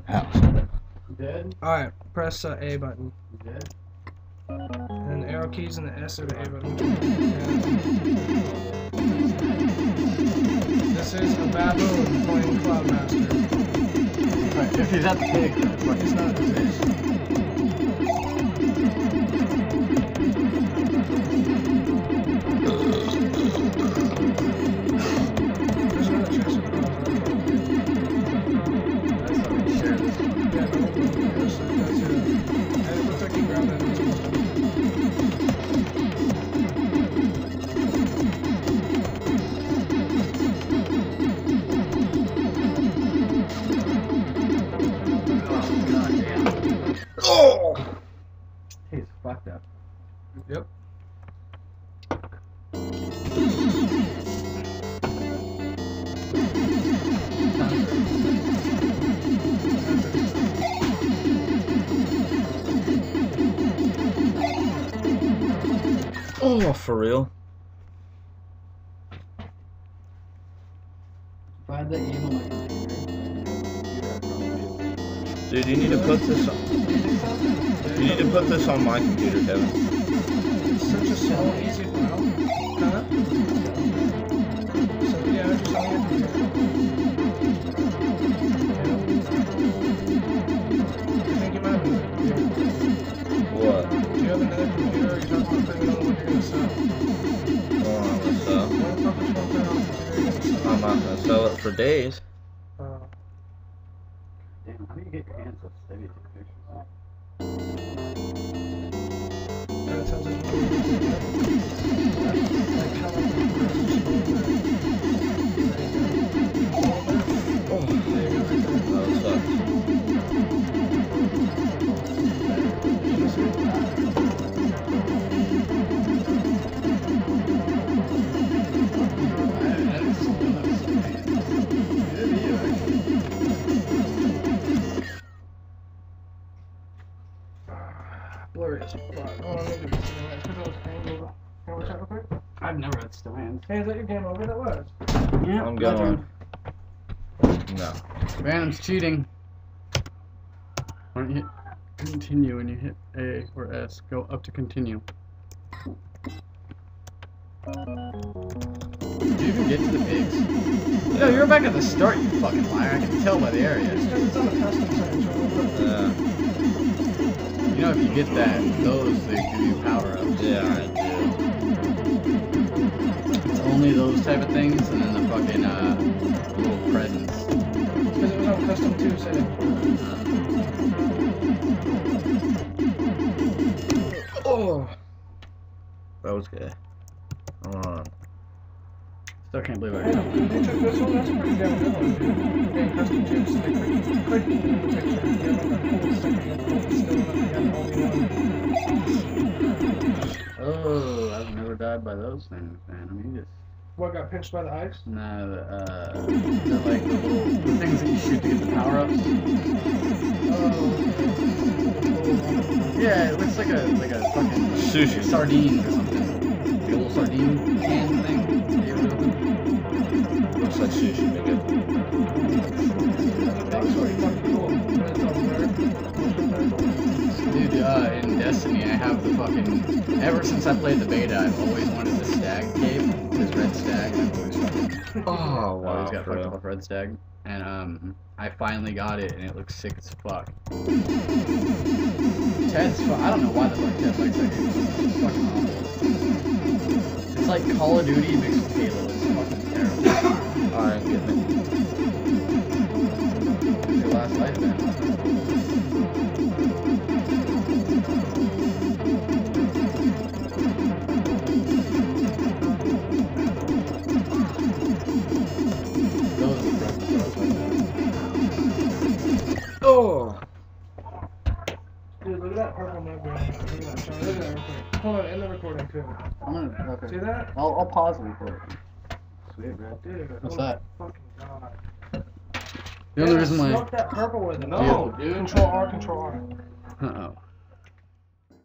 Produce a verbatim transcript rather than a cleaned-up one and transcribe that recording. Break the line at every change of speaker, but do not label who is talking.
house.
You dead?
Alright, press uh, A button.
You dead?
And the arrow keys and the S or the A button. This is a baboon playing Cloudmaster.
Right, if he's at the pig, then it's like
He's not at the base. There's another chest across.
that's how we share this.
Yeah, no, that's, that's it. And it looks like you grabbed that.
Oh!
He's fucked up.
Yep.
Oh, for real?
If I had that game on my computer,
Dude, you need to put this on. You need to put this on my computer, Kevin.
It's such a small, easy file. Huh? So, yeah, just on your computer. I think you might have another computer.
What?
Do you have another computer or are you talking about putting it on the one you're going to sell?
Well, I'm gonna sell.
What the fuck is one thing on the computer you're going to sell?
I'm not gonna sell it for days.
Uh,
damn, how do you get your hands so steady to take pictures?
that sounds like one like how much
Oh,
there you go, right there.
that sucks.
Blurry as fuck. Oh, I need to be seeing that because I was angled. Can I watch that real quick?
I've never had still hands.
Hey, is that your game over? That was.
Yeah,
I'm going. No.
Random's cheating. Why don't you hit continue when you hit A or S? Go up to continue. Did you even get to the pigs? No, you were back at the start, you fucking liar. I can tell by the area.
It's because it's on the custom site.
Yeah.
You know, if you get that, those, they give you power-ups.
Yeah, I do.
It's only those type of things, and then the fucking, uh, little presents.
Because it was on custom two setting.
Oh, that was good. Hold on.
Still can't believe I
Hey,
got
they took this one. That's a pretty damn good one, dude. Again, custom two, so they click, click in the picture. You have like a whole second of full still enough. You got only one.
Oh, I've never died by those things, man. I mean, you just...
What, got pinched by the ice?
No, uh, they're like the little the things that you shoot to get the power-ups.
Oh,
Yeah, it looks like a like a fucking
Sushi.
sardine or something. The little sardine can thing. You ever open?
Looks like sushi, nigga.
that was pretty fucking cool. But it's all blurred.
Dude, uh, in Destiny, I have the fucking. Ever since I played the beta, I've always wanted the stag cape, this red stag, and I've always fucking.
Oh,
I
wow.
always got
for
fucked
real.
up with red stag, and um, I finally got it, and it looks sick as fuck. Ted's fu- I don't know why the fuck Ted likes that game so much. It's fucking awful. It's like Call of Duty mixed with Halo. It's fucking terrible.
Alright, get me.
It's your last life, man. Those are the presents that I was like
Oh!
Dude, look at that purple nub right now. Look at that. Sean. Look at that real quick. Hold on, in the recording too.
I'm gonna, okay.
See that?
I'll, I'll pause and record it. Sweet, bro.
Dude,
What's
oh
that?
my fucking god.
The only
Yeah,
reason why.
smoke that purple with it.
No,
No,
dude.
Control R, Control R.
Uh oh.